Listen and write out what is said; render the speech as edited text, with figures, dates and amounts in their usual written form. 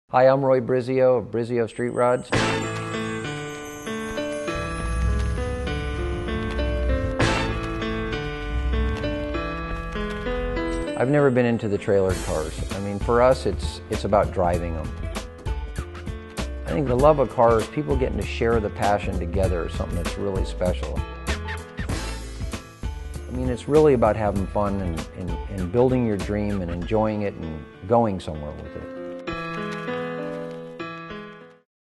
Hi, I'm Roy Brizio of Brizio Street Rods. I've never been into the trailer cars. I mean, for us, it's about driving them. I think the love of cars, people getting to share the passion together is something that's really special. I mean, it's really about having fun and building your dream and enjoying it and going somewhere with it.